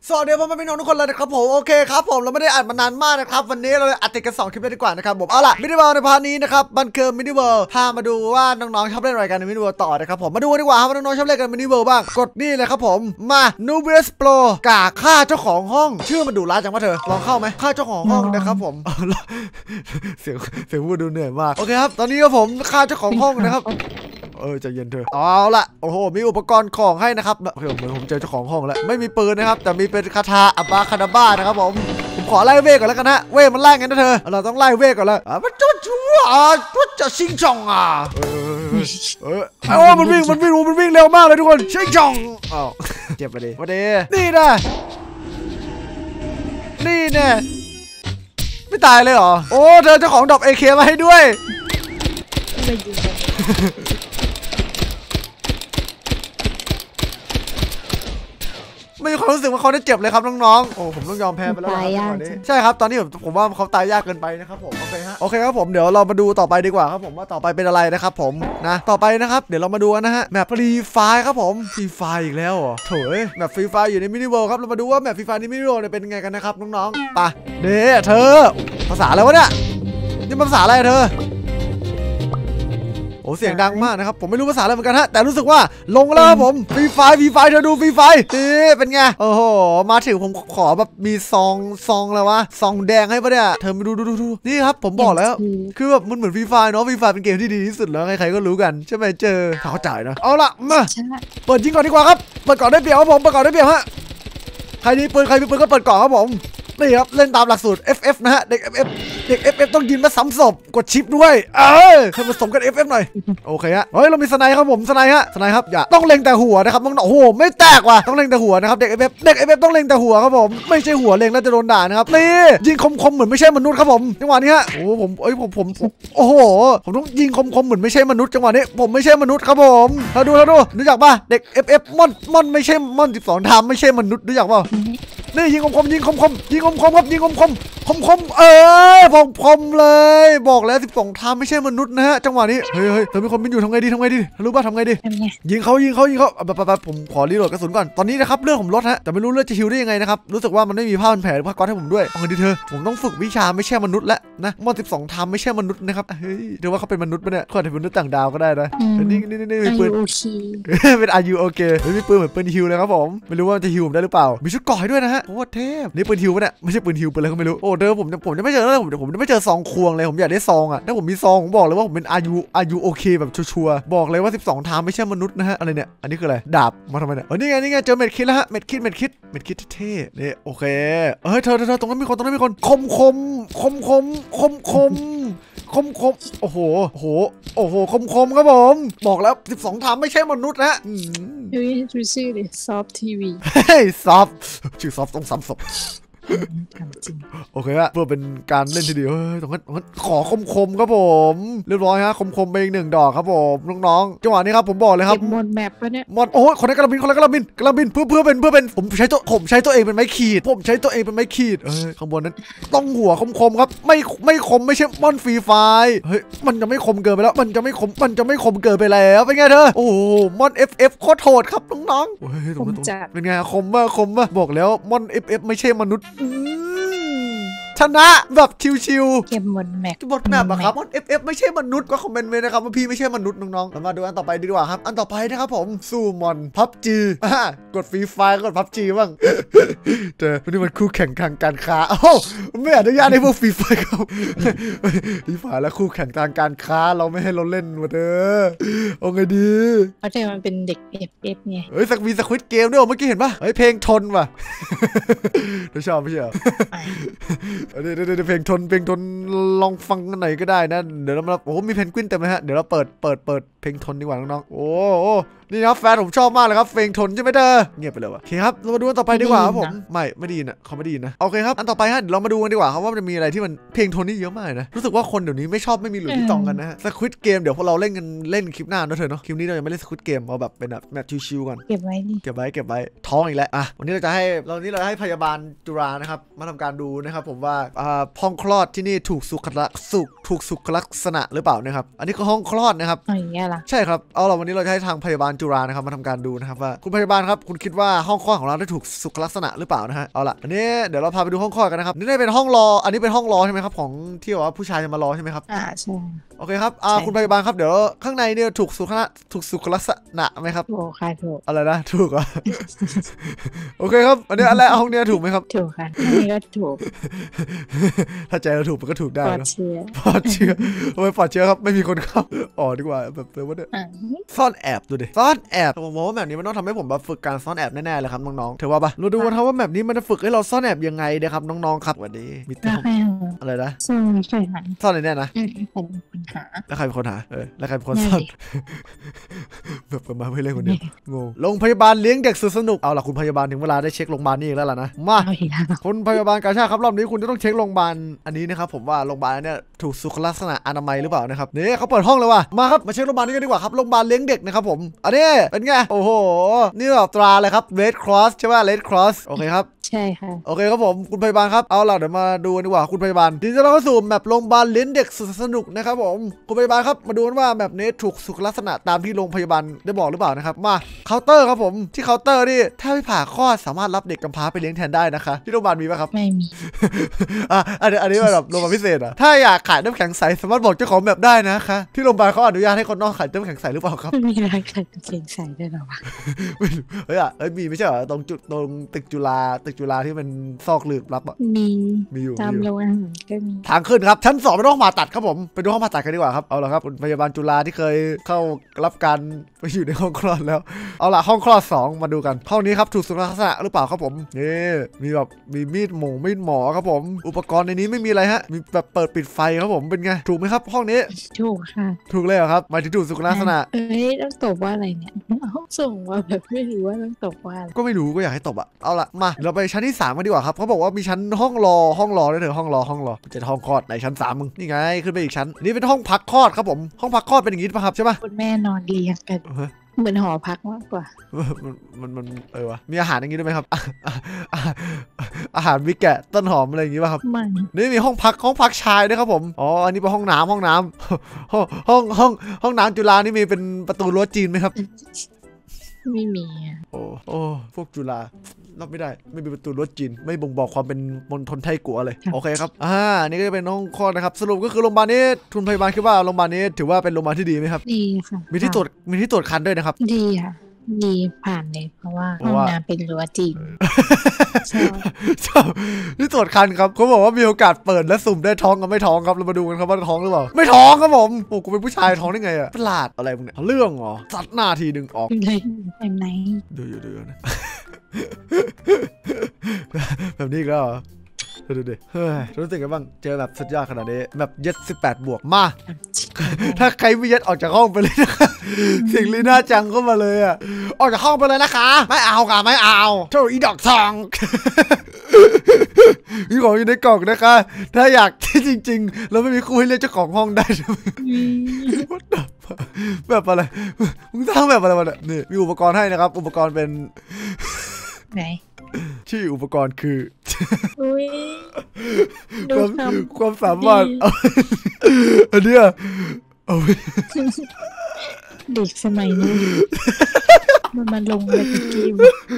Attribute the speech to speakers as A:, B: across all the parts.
A: สวัสดีพ่อแม่พี่น้องทุกคนเลยนะครับผมโอเคครับผมเราไม่ได้อ่านมานานมากนะครับวันนี้เราอัดติดกัน2 คลิปเลยดีกว่านะครับผมเอาล่ะมินิเวิลด์ในพาร์ทนี้นะครับมันคือมินิเวิลด์พามาดูว่าน้องๆชอบเล่นอะไรกันในมินิเวิลด์ต่อนะครับผมมาดูดีกว่าว่าน้องๆชอบเล่นกันมินิเวิลด์บ้างกดนี่เลยครับผมมานูเบสโปรกาฆ่าเจ้าของห้องชื่อมันดุร้ายจังวะเธอลองเข้าไหมฆ่าเจ้าของห้องนะครับผมเสียงพูดดูเหนื่อยมากโอเคครับตอนนี้ก็ผมฆ่าเจ้าของห้องนะครับใจเย็นเธอเอาละโอ้โหมีอุปกรณ์ของให้นะครับเหมือนผมเจอเจ้าของห้องแล้วไม่มีปืนนะครับแต่มีเป็นคาถาอับบาคาดาบ้านะครับผมขอไล่เวกก่อนแล้วกันนะเวกมันไล่งั้นนะเธอเราต้องไล่เวกก่อนแล้วมันจุ๊จุ๊จะชิงจองมันวิ่งเร็วมากเลยทุกคนชิงจองเจ็บไปดิมาดินี่นะไม่ตายเลยเหรอโอ้เธอเจ้าของดอกAKมาให้ด้วยไม่มีความรู้สึกว่าเขาได้เจ็บเลยครับน้องๆโอ้ผมต้องยอมแพ้ไปแล้วใช่ครับตอนนี้ผมว่าเขาตายยากเกินไปนะครับผมโอเคครับผมเดี๋ยวเรามาดูต่อไปดีกว่าครับผมว่าต่อไปเป็นอะไรนะครับผมนะต่อไปนะครับเดี๋ยวเรามาดูนะฮะแมปฟรีไฟครับผมฟรีไฟอีกแล้วเหรอโถ่แมปฟรีไฟอยู่ในมินิเวิลด์ครับเรามาดูว่าแมปฟรีไฟในมินิเวิลด์เป็นไงกันนะครับน้องๆไปเด้เธอภาษาอะไรวะเนี่ยนี่ภาษาอะไรเธอโอ้เสียงดังมากนะครับผมไม่รู้ภาษาอะไรเหมือนกันฮะแต่รู้สึกว่าลงแล้วครับผมฟรีไฟเธอดูฟรีไฟนี่เป็นไงโอ้โหมาถึงผมขอแบบมีซองอะไรวะซองแดงให้ปะเนี่ยเธอมาดูนี่ครับผมบอกแล้วคือแบบมันเหมือนฟรีไฟเนาะฟรีไฟเป็นเกมที่ดีที่สุดแล้วใครๆก็รู้กันใช่ไหมเจอเข้าใจนะเอาละมาเปิดยิงก่อนดีกว่าครับเปิดก่อนได้เปรียบครับผมเปิดก่อนได้เปรียบฮะใครมีปืนก็เปิดก่อนครับผมนี่ครับเล่นตามหลักสูตร FF นะฮะเด็ก FF ต้องยิงมาซ้ำศพกดชิปด้วยให้ผสมกัน FF หน่อยโอเคฮะเฮ้ยเรามีสไนครับผมสไนครับอย่าต้องเล็งแต่หัวนะครับน้องโอ้โหไม่แตกว่ะต้องเล็งแต่หัวนะครับเด็ก FF ต้องเล็งแต่หัวครับผมไม่ใช่หัวเล็งแล้วจะโดนด่านะครับนี่ยิงคมเหมือนไม่ใช่มนุษย์ครับผมจังหวะนี้ฮะโอ้ผมโอ้โหผมต้องยิงคมเหมือนไม่ใช่มนุษย์จังหวะนี้ผมไม่ใช่มนุษย์ครับผมเราดูรู้จักป่ะเด็ก FF ม่อนไม่ใช่ม่อน12 ทามไม่ใช่มนุษย์รู้จักป่ะนี่ยิงคมครับยิงคมครับยิงคมเลยบอกแล้ว12 ทามไม่ใช่มนุษย์นะฮะจังหวะนี้เฮ้ยเธอมีคนบินอยู่ทำไงดีรู้ป่ะทำไงดียิงเขาแบบผมขอรีโหลดกระสุนก่อนตอนนี้นะครับเลือดผมลดฮะแต่ไม่รู้เลือดจะฮิวได้ยังไงนะครับรู้สึกว่ามันไม่มีผ้าพันแผลหรือผ้าก๊อซให้ผมด้วยเอาไงดีเธอผมต้องฝึกวิชาไม่ใช่มนุษย์แล้วนะมอน12 ทามไม่ใช่มนุษย์นะครับเฮ้ยเดี๋ยวว่าเขาเป็นมนุษย์ปะเนี่ยเขาอาจจะเป็นมนุษย์ต่างดาวก็ได้นะนี่มีปืนเป็นอายุโอเคมีปืนเหมือนปืนฮิวเลยครับผมไม่รู้ว่าจะฮิวผมได้หรือเปล่ามีชุดเกราะให้ด้วยนะฮะโอ้เทพนี่ปืนฮิวปะเนี่ยไม่ใช่ปืนฮิวปืนอะไรก็ไม่รู้โอ้เธอผมจะไม่เจอเลยผมจะไม่เจอซองควงเลยผมอยากได้ซองอ่ะถ้าผมมีซองผมบอกเลยว่าผมเป็นอายุโอเคแบบชัวร์บอกเลยว่า12 ทามไม่ใช่มนุษย์นะฮะอะไรเนี่ยอันนี้คืออะไรดาบมาทำไมเนี่ยนี่ไงเจอเม็ดคิดแล้วฮะเม็ดคิดเท่นี่โอเคเธอตรงนั้นมีคนคมโอ้โหคมครับผมบอกแล้ว12 ทามไม่ใช่มนุษย์นะ
B: ดูชื่อดิซอฟทีวี
A: ซอฟชื่อซอฟต้องซ้ำศพโอเคฮะเพื่อเป็นการเล่นทีเดียวตรงนั้นขอคมครับผมเรียบร้อยฮะคมไปอีก1 ดอกครับผมน้องๆจังหวะนี้ครับผมบอกเลยครับ
B: หมดแมปปะเนี่ย
A: หมดโอ้ยคนนั้นกระบินเพื่อเป็นผมใช้ตัวเองเป็นไม้ขีดข้างบนนั้นต้องหัวคมครับไม่คมไม่ใช่ม่อนฟรีไฟเฮ้ยมันจะไม่คมเกินไปแล้วมันจะไม่คมเกินไปแล้วเป็นไงเธอโอ้โหม่อน FF โคตรโหดครับน้องๆเป็นไงคมมากบอกแล้วม่อน FF ไม่ใช่มนุษย์ชนะแบบชิว
B: ๆเก็บหมดแมป
A: อะครับมัน FF ไม่ใช่มนุษย์ก็คอมเมนต์ไว้นะครับว่าพี่ไม่ใช่มนุษย์น้องๆเรามาดูอันต่อไปดีกว่าครับอันต่อไปนะครับผมสู้มอนพับจีกดฟรีไฟกดพับจีบ้างเจอวันนี้มันคู่แข่งทางการค้าไม่อนุญาตให้พวกฟรีไฟเขาฟรีไฟแล้วคู่แข่งทางการค้าเราไม่ให้เราเล่นมาเด้อเอาไงดี
B: เพราะมันเป็นเด็ก FF ไง
A: มีสควิดเกมด้วยเมื่อกี้เห็นปะเพลงทนว่ะเราชอบไม่ใช่เหรอเดี๋ยวเพลงทนลองฟังกันหน่อยก็ได้นะเดี๋ยวเราโอ้มีเพนกวินเต็มเลยฮะเดี๋ยวเราเปิดเพลงทนดีกว่าน้องๆโอ้นี่ครับแฟนผมชอบมากเลยครับเพลงทนใช่ไหมเธอเงียบไปเลยวะโอเคครับเรามาดูอันต่อไปดีกว่าครับผมไม่ดีนะเขาไม่ดีนะโอเคครับอันต่อไปฮะเดี๋ยวเรามาดูกันดีกว่าครับว่ามันจะมีอะไรที่มันเพลงทนนี่เยอะมากนะรู้สึกว่าคนเดี๋ยวนี้ไม่มีหลุยส์วิตตองกันนะฮะสควิดเกมเดี๋ยวพวกเราเล่นคลิปหน้านะเธอเนาะคลิปนี้เรายังไม่เล่นสควิดเกมเอาแบบเป็นแบบชิวๆก่อน
B: เก็บไ
A: ว้ท้องอีกแล้ววันนี้เราให้พยาบาลจุฬานะครับมาทำการดูนะครับผมว่าห้องคลอดที่นี่ถูกสุขลักษณะหรือเปล่านะครับอันนี้คือห้องคลอดนะครับ
B: อย่างเงี้ยล่ะล่ะ
A: ใช่ครับเอาล่ะวันนี้เราจะให้ทางพยาบาลจุฬานะครับมาทำการดูนะครับว่าคุณพยาบาลครับคุณคิดว่าห้องคลอดของเราได้ถูกสุขลักษณะหรือเปล่านะฮะเอาล่ะอันนี้เดี๋ยวเราพาไปดูห้องคลอดกันนะครับนี่ได้เป็นห้องรออันนี้เป็นห้องรอใช่ไหมครับของที่ว่าผู้ชายจะมารอใช่ไหมครับ
B: ใช่
A: โอเคครับคุณพยาบาลครับเดี๋ยวข้างในเนี่ยถูกสุขลักษณะไหมครับ
B: ถูกค่ะถูก
A: อะไรนะถูกอ่ะ โอเคครับอันนี้อะไรห้องเนี้ยถูกไหมครับ
B: ถูกค่ะอันนี้ก็ถูก
A: ถ้าใจเราถูกมันก็ถูกได้
B: ปลอด
A: เนาะ
B: เชื้อ
A: ปลอดเชื้อทำไมปลอดเชื้อครับไม่มีคนเข้าอ๋อดีกว่าแบบเลยว่าเนี่ยซ่อนแอบดูดิซ่อนแอบผมว่าแบบนี้มันต้องทำให้ผมแบบฝึกการซ่อนแอบแน่ๆเลยครับน้องๆถือว่าปะเราดูกันครับว่าแบบนี้มันจะฝึกให้เราซ่อนแอบยังไงนะครับน้องๆครับวันนี้มีตัวอะไรนะ
B: ซ่อนใช่ไหม
A: ซ่อนอะไรเนี่ยนะ
B: เป็นปัญหา
A: แล้วใครเป็นคนหาแล้วใครเป็นคนซ่อนแบบประมาณไม่เล่นคนเดียวงงโรงพยาบาลเลี้ยงเด็กสุดสนุกเอาล่ะคุณพยาบาลถึงเวลาได้เช็คโรงพยาบาลนี่อีกแล้วล่ะนะมาคุณพยาบาลกาชาดครับรอบนี้คุณจะต้องเช็คโรงพยาบาลอันนี้นะครับผมว่าโรงพยาบาลเนี่ยถูกสุขลักษณะอนามัยหรือเปล่านะครับนี่เขาเปิดห้องเลยว่ะมาครับมาเช็คโรงพยาบาลนี้กันดีกว่าครับโรงพยาบาลเลี้ยงเด็กนะครับผมอันนี้เป็นไงโอ้โหนี่แบบตราเลยครับ Red Cross ใช่ป่ะ Red Cross โอเคครับ
B: ใช่ค่ะ
A: โอเคครับผมคุณพยาบาลครับเอาล่ะเดี๋ยวมาดูกันดีกว่าคุณพยาบาลทีนี้เราเข้าสู่แมปโรงพยาบาลเลี้ยงเด็กสุดสนุกนะครับผมคุณพยาบาลครับมาดูกันว่าแมปนี้ถูกสุขลักษณะตามที่โรงพยาบาลได้บอกหรือเปล่านะครับมาเคาน์เตอร์ครับผมที่เคาน์เตอร์นี่ถ้าไม่ผ่าคลอดสามารถรับเด็กกำพร้าไปเลี้ยงแทนได้นะคะที่โรงพยาบาลมีไหมครับ
B: ไม่มี
A: อันนี้แบบโรงพยาบาลพิเศษอ่ะถ้าอยากขายน้ำแข็งใสสามารถบอกเจ้าของแบบได้นะคะที่โรงพยาบาลเขาอนุญาตให้คนนอกขายน้ำแข็งใสหรือเปล่าครับ
B: ไม่มีร้านขายน้ำแข็งใสได้หรอวะ
A: ไม่รู้มีไม่ใช่เหรอตรงตึกจุฬาที่เป็นซอกหลืบรับอ่ะมีอยู่
B: ตามโรงอาหารก็มี
A: ทางขึ้นครับชั้น2เป็นห้องผ่าตัดครับผมไปดูห้องผ่าตัดกันดีกว่าครับเอาละครับคุณพยาบาลจุฬาที่เคยเข้ารับการไปอยู่ในห้องคลอดแล้วเอาล่ะห้องคลอด2มาดูกันห้องนี้ครับถูกสุขลักษณะหรือเปล่าครับผมนี่มีแบบมีมีดหมอครับผมอุปกรณ์ในนี้ไม่มีอะไรฮะมีแบบเปิดปิดไฟครับผมเป็นไงถูกไหมครับห้องนี้
B: ถูกค่ะ
A: ถูกเลยเหรอครับหมายถึงถูกสุขลักษณะ
B: ต้องตบว่าอะไรเนี่ยส่งว่าแบบไม่รู้ว่าต้องตบว่า
A: ก็ไม่รู้ก็อยากให้ตบอะเอาละมาเราไปชั้นที่3กันดีกว่าครับเขาบอกว่ามีชั้นห้องรอด้วยเถอะห้องรอจะห้องคลอดในชั้น3มึงนี่ไงขึ้นไปอีกชั้นนี่เป็นห้องพักคลอดครับผมห้องพักคลอดเป็นอย่างนี้ป่ะครับใช่ป่ะ
B: คุณแม่นอนเรียงกันเหมือนหอพักมากกว่า
A: มันวะมีอาหารอย่างนี้ด้วยไหมครับอาหารมิกแกะต้นหอมอะไรอย่างนี้ป่ะครับ
B: ไม่
A: นี่มีห้องพักชายด้วยครับผมอ๋ออันนี้เป็นห้องน้ำห้องน้ำจุฬานี่มีเป็นประตูรั้วจีนไหมครับ
B: ไม่มี
A: โอ้พวกจุฬารับไม่ได้ไม่มีประตูรั้วจีนไม่บ่งบอกความเป็นมณฑลไทกัวเลยโอเคครับนี่ก็จะเป็นห้องคลอดนะครับสรุปก็คือโรงพยาบาลนี้ทุนพยาบาลคิดว่าโรงพยาบาลนี้ถือว่าเป็นโรงพยาบาลที่ดีไหมครับ
B: ดีค่ะ
A: มีที่ตรวจคันด้วยนะครับ
B: ดีค่ะดีผ่านเลยเพราะว่าห้องน้ำเป็นรั้วจีน
A: ชอบที่ตรวจคันครับเขาบอกว่ามีโอกาสเปิดและสุ่มได้ท้องกับไม่ท้องครับเรามาดูกันครับว่าท้องหรือเปล่าไม่ท้องครับผมโอ้กูเป็นผู้ชายท้องได้ไงอะประหลาดอะไรมึงเนี่ยเรื่องเหรอสัตว์หน้าทีนึงออก
B: ไหน
A: ดูนะแบบนี้ก็ดูดิเฮ้ยรู้สึกไงบ้างเจอแบบสุดยอดขนาดนี้แบบเย็ด18 บวกมาถ้าใครไม่เย็ดออกจากห้องไปเลยนะคะสิ่งลีน่าจังเข้ามาเลยอ่ะออกจากห้องไปเลยนะคะไม่เอาค่ะไม่เอาโธ่อีดอกทองมีของอยู่ในกล่องนะคะถ้าอยากที่จริงๆเราไม่มีคู่ให้เรียกเจ้าของห้องได้ใช่ไหมแบบอะไรมึงสร้างแบบอะไรมาเนี่ยนี่มีอุปกรณ์ให้นะครับอุปกรณ์เป็น
B: ไหน
A: ที่อุปกรณ์คือความสามารถอันเนี้ยเอา
B: เด็กสมัยนี้มันมาลงอะไรกับเกม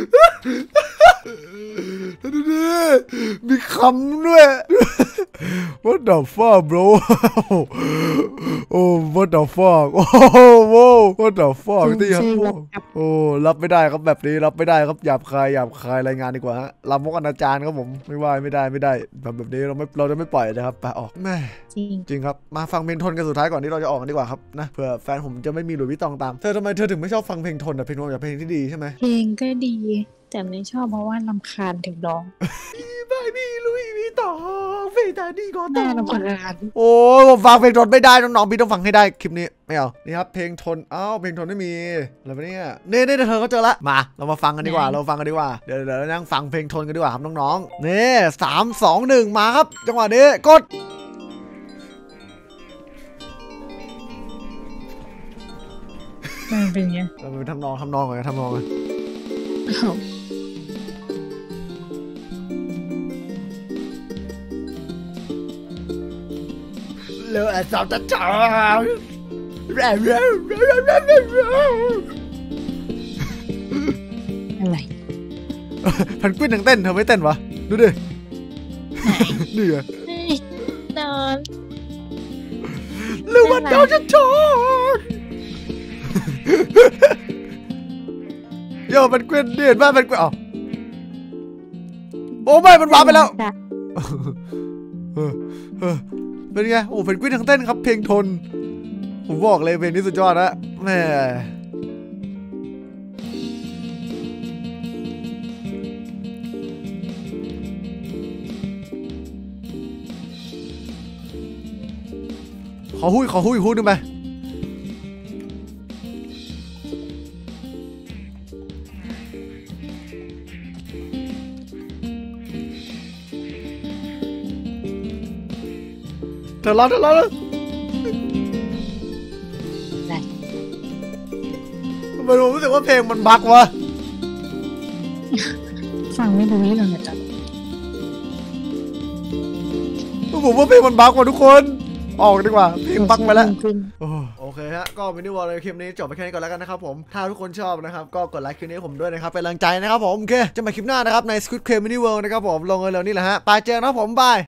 A: ดูดิมีคำด้วย What the fuck bro โอ้ What the fuck โอ้โห What the fuck ที่โอ้รับไม่ได้ครับแบบนี้รับไม่ได้ครับหยาบคายรายงานดีกว่าฮะลามกอนาจารครับผมไม่ได้แบบนี้เราจะไม่ปล่อยนะครับไปออกแม่จริงครับมาฟังเพลงทนกันสุดท้ายก่อนที่เราจะออกกันดีกว่าครับนะเผื่อแฟนผมจะไม่มีหลุยส์วิตตองตามทำไมเธอถึงไม่ชอบฟังเพลงทนแต่เพลงทนกับเพลงที่ดีใช่ไหม
B: เพลงก็ดีแต่ไม่ชอบเพราะว่ารำคาญถึงร้อง
A: ไม่มีลุยวิตตองเพลงแต่ดีก็ต้
B: องรำคาญ
A: โอ้ผมฟังเพลงทนไม่ได้น้องๆพี่ต้องฟังให้ได้คลิปนี้ไม่เอานี่ครับเพลงทนเพลงทนไม่มีอะไรวะเนี่ยนี่เธอก็เจอละมาเรามาฟังกันดีกว่าเดี๋ยวนั่งฟังเพลงทนกันดีกว่าครับน้องๆนี่3 2 1มาครับจังหวะนี้กด
B: มันเป็นไง
A: เราไปทำนองก่อนทำนองก่อนเลือดสาวจะจ้า
B: อะไร
A: แพนกวินยังเต้นเธอไม่เต้นวะดูดิ
B: ไหน
A: นี่ไง
B: เฮ้ยนอน
A: หรือว่าเราจะชนโย่แพนกวินนี่เห็นป่ะแพนกวินอ๋อโอ้ไม่มันวาร์ปไปแล้วเป็นไงโอ้เพนกวินทั้งเต้นครับเพลงทนผมบอกเลยเพลงนี้สุดยอดนะแม่ขอหุ้ยอีกหุ้ยนึงไปเธอรอ
B: อะไร
A: มันรู้สึกว่าเพลงมันบั๊กวะ
B: ฟังไม่รู้เรื่องเลยจ้ะ
A: ผมว่าเพลงมันบั๊กว่ะทุกคนออกดีกว่าเพลงบั๊กไปแล้ว
B: จริง
A: โอเคฮะก็มินิวอลในคลิปนี้จบไปแค่นี้ก่อนแล้วกันนะครับผมถ้าทุกคนชอบนะครับก็กดไลค์คลิปนี้ผมด้วยนะครับเป็นแรงใจนะครับผมโอเคจะมาคลิปหน้านะครับใน Squid Game Mini World นะครับผมลงเร็วๆนี่แหละฮะไปเจอกันนะครับผมบาย